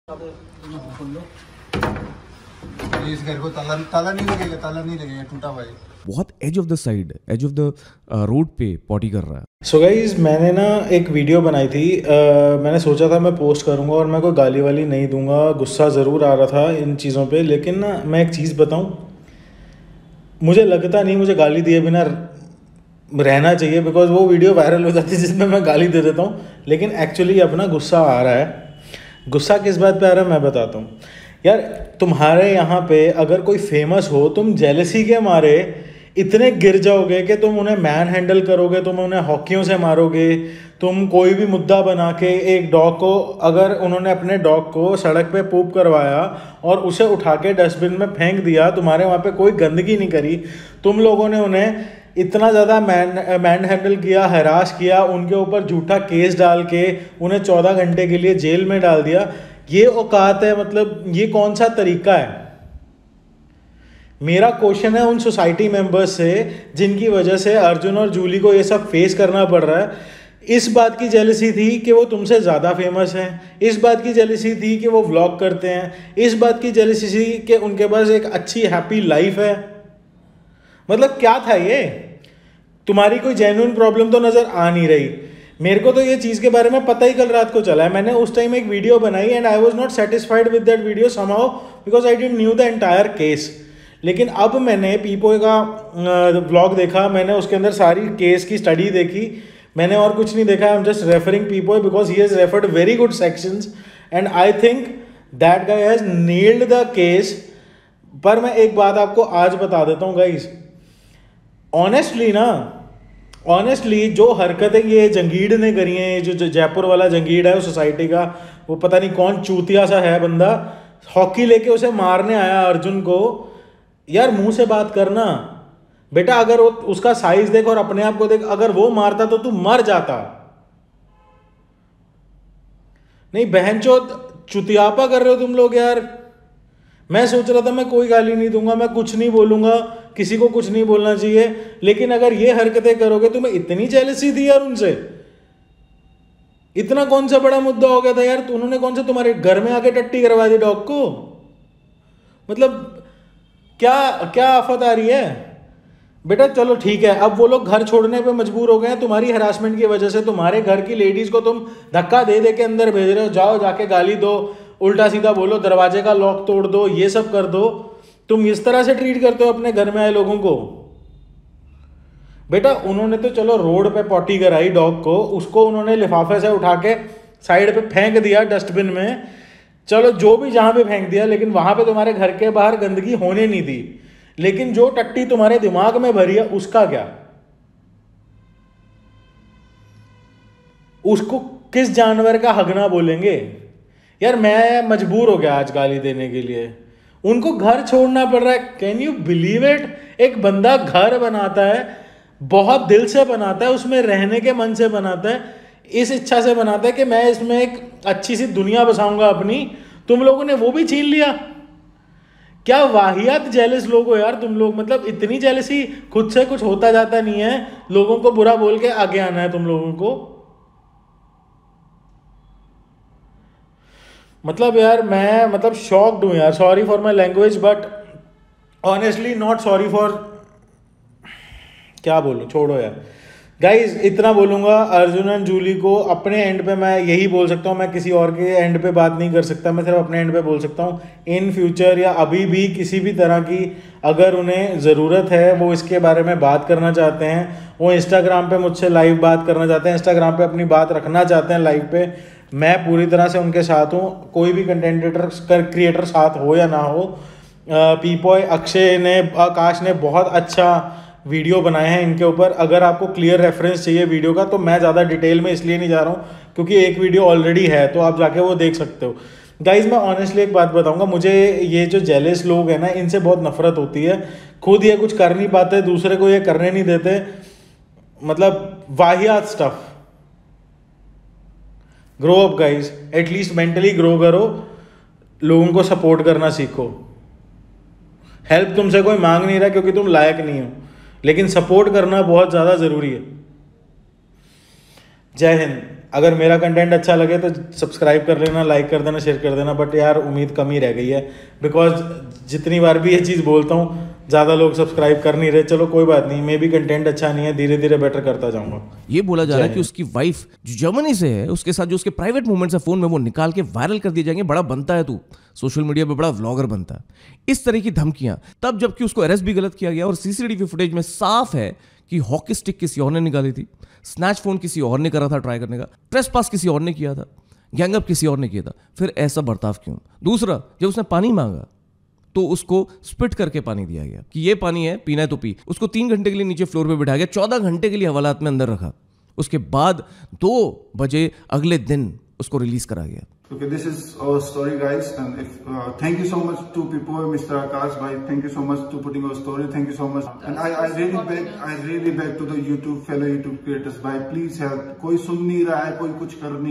इस घर को ताला नहीं लगेगा टूटा हुआ है। बहुत edge of the side, edge of the road पे पॉटी कर रहा है। सो गाइज मैंने ना एक वीडियो बनाई थी, मैंने सोचा था मैं पोस्ट करूँगा और मैं कोई गाली वाली नहीं दूंगा, गुस्सा ज़रूर आ रहा था इन चीज़ों पे, लेकिन ना मैं एक चीज़ बताऊँ, मुझे लगता नहीं मुझे गाली दिए बिना रहना चाहिए, बिकॉज वो वीडियो वायरल हो जाती है जिसमें मैं गाली दे देता हूँ, लेकिन एक्चुअली अपना गुस्सा आ रहा है। गुस्सा किस बात पे आ रहा है मैं बताता हूँ। यार तुम्हारे यहाँ पे अगर कोई फेमस हो, तुम जेलसी के मारे इतने गिर जाओगे कि तुम उन्हें मैन हैंडल करोगे, तुम उन्हें हॉकियों से मारोगे, तुम कोई भी मुद्दा बना के एक डॉग को, अगर उन्होंने अपने डॉग को सड़क पे पूप करवाया और उसे उठा के डस्टबिन में फेंक दिया, तुम्हारे वहाँ पे कोई गंदगी नहीं करी, तुम लोगों ने उन्हें इतना ज़्यादा मैन हैंडल किया, हरास किया, उनके ऊपर झूठा केस डाल के उन्हें 14 घंटे के लिए जेल में डाल दिया, ये औकात है? मतलब ये कौन सा तरीका है? मेरा क्वेश्चन है उन सोसाइटी मेंबर्स से जिनकी वजह से अर्जुन और जूली को ये सब फेस करना पड़ रहा है। इस बात की जेलसी थी कि वो तुमसे ज़्यादा फेमस हैं, इस बात की जेलसी थी कि वो व्लॉग करते हैं, इस बात की जेलसी थी कि उनके पास एक अच्छी हैप्पी लाइफ है। मतलब क्या था ये? तुम्हारी कोई जेन्युइन प्रॉब्लम तो नज़र आ नहीं रही। मेरे को तो ये चीज़ के बारे में पता ही कल रात को चला है। मैंने उस टाइम एक वीडियो बनाई and I was not satisfied with that video somehow because I didn't knew the entire case. लेकिन अब मैंने पीपो का व्लॉग देखा, मैंने उसके अंदर सारी केस की स्टडी देखी, मैंने और कुछ नहीं देखा। आई एम जस्ट रेफरिंग पीपो because he has referred very good sections and I think that guy has nailed the case. पर मैं एक बात आपको आज बता देता हूँ गाइज, ऑनेस्टली जो हरकतें ये जंगीड़ ने करी हैं, जो जयपुर वाला जंगीड़ है उस सोसाइटी का, वो पता नहीं कौन चूतिया सा है बंदा, हॉकी लेके उसे मारने आया अर्जुन को। यार मुंह से बात करना बेटा, अगर वो उसका साइज देख और अपने आप को देख, अगर वो मारता तो तू मर जाता। नहीं बहनचोद चुतियापा कर रहे हो तुम लोग यार। मैं सोच रहा था मैं कोई गाली नहीं दूंगा, मैं कुछ नहीं बोलूंगा, किसी को कुछ नहीं बोलना चाहिए, लेकिन अगर ये हरकतें करोगे, तुम्हें इतनी जेलसी थी यार उनसे, इतना कौन सा बड़ा मुद्दा हो गया था यार? तो उन्होंने कौन सा तुम्हारे घर में आके टट्टी करवा दी डॉग को? मतलब क्या क्या आफत आ रही है बेटा? चलो ठीक है, अब वो लोग घर छोड़ने पे मजबूर हो गए हैं तुम्हारी हरासमेंट की वजह से। तुम्हारे घर की लेडीज को तुम धक्का दे दे के अंदर भेज रहे हो, जाओ जाके गाली दो, उल्टा सीधा बोलो, दरवाजे का लॉक तोड़ दो, ये सब कर दो। तुम इस तरह से ट्रीट करते हो अपने घर में आए लोगों को? बेटा उन्होंने तो चलो रोड पे पॉटी कराई डॉग को, उसको उन्होंने लिफाफे से उठा के साइड पे फेंक दिया डस्टबिन में, चलो जो भी जहां पे फेंक दिया, लेकिन वहां पे तुम्हारे घर के बाहर गंदगी होने नहीं दी। लेकिन जो टट्टी तुम्हारे दिमाग में भरी है उसका क्या? उसको किस जानवर का हगना बोलेंगे? यार मैं मजबूर हो गया आज गाली देने के लिए। उनको घर छोड़ना पड़ रहा है, कैन यू बिलीव इट? एक बंदा घर बनाता है, बहुत दिल से बनाता है, उसमें रहने के मन से बनाता है, इस इच्छा से बनाता है कि मैं इसमें एक अच्छी सी दुनिया बसाऊंगा अपनी, तुम लोगों ने वो भी छीन लिया। क्या वाहियात जेलस लोग हो यार तुम लोग। मतलब इतनी जेलसी, खुद से कुछ होता जाता नहीं है, लोगों को बुरा बोल के आगे आना है तुम लोगों को। मतलब यार मैं मतलब शॉक्ड हूँ यार। Sorry for my language but honestly not sorry for, क्या बोलूँ, छोड़ो यार। गाइज इतना बोलूँगा, अर्जुन एंड जूली को अपने एंड पे मैं यही बोल सकता हूँ, मैं किसी और के एंड पे बात नहीं कर सकता, मैं सिर्फ अपने एंड पे बोल सकता हूँ। इन फ्यूचर या अभी भी किसी भी तरह की अगर उन्हें ज़रूरत है, वो इसके बारे में बात करना चाहते हैं, वो इंस्टाग्राम पे मुझसे लाइव बात करना चाहते हैं, इंस्टाग्राम पे अपनी बात रखना चाहते हैं लाइव पे, मैं पूरी तरह से उनके साथ हूँ। कोई भी कंटेंट क्रिएटर साथ हो या ना हो, पीपॉय, अक्षय ने, आकाश ने बहुत अच्छा वीडियो बनाए हैं इनके ऊपर। अगर आपको क्लियर रेफरेंस चाहिए वीडियो का तो मैं ज़्यादा डिटेल में इसलिए नहीं जा रहा हूँ क्योंकि एक वीडियो ऑलरेडी है, तो आप जाके वो देख सकते हो। गाइज मैं ऑनेस्टली एक बात बताऊंगा, मुझे ये जो जेलस लोग हैं ना, इनसे बहुत नफरत होती है। खुद ये कुछ कर नहीं पाते, दूसरे को ये करने नहीं देते, मतलब वाहियात stuff. Grow up guys, at least mentally grow करो, लोगों को सपोर्ट करना सीखो। हेल्प तुमसे कोई मांग नहीं रहा क्योंकि तुम लायक नहीं हो, लेकिन सपोर्ट करना बहुत ज़्यादा ज़रूरी है। जय हिंद। अगर मेरा कंटेंट अच्छा लगे तो सब्सक्राइब कर लेना, लाइक कर देना, शेयर कर देना। बट यार उम्मीद कम ही रह गई है, बिकॉज जितनी बार भी ये चीज़ बोलता हूँ ज़्यादा लोग सब्सक्राइब कर नहीं रहे। चलो कोई बात नहीं, मे भी कंटेंट अच्छा नहीं है, धीरे धीरे बेटर करता जाऊँगा। ये बोला जा रहा है कि उसकी वाइफ जो जर्मनी से है, उसके साथ जो उसके प्राइवेट मूवमेंट्स है फोन में, वो निकाल के वायरल कर दिए जाएंगे। बड़ा बनता है तू, सोशल मीडिया पे बड़ा व्लॉगर बनता है। इस तरह की धमकियां, तब जबकि उसको अरेस्ट भी गलत किया गया और सीसीटीवी फुटेज में साफ है कि हॉकी स्टिक किसी और ने निकाली थी, स्नैच फोन किसी और ने करा था ट्राई करने का, ट्रेसपास किसी और ने किया था, गैंगअप किसी और ने किया था। फिर ऐसा बर्ताव क्यों? दूसरा, जब उसने पानी मांगा तो उसको स्पिट करके पानी दिया गया कि ये पानी है, पीना है तो पी। उसको 3 घंटे के लिए नीचे फ्लोर पे बिठाया गया, 14 घंटे के लिए हवालात में अंदर रखा। उसके बाद 2 बजे अगले दिन उसको रिलीज करा गया। Okay, this is our story, guys, and if thank you so much to people, Mr. Akash bhai, thank you so much to putting our story, thank you so much, and I really beg to the YouTube fellow YouTube creators, bhai, please help. कोई सुन नहीं रहा है, कोई कुछ कर नहीं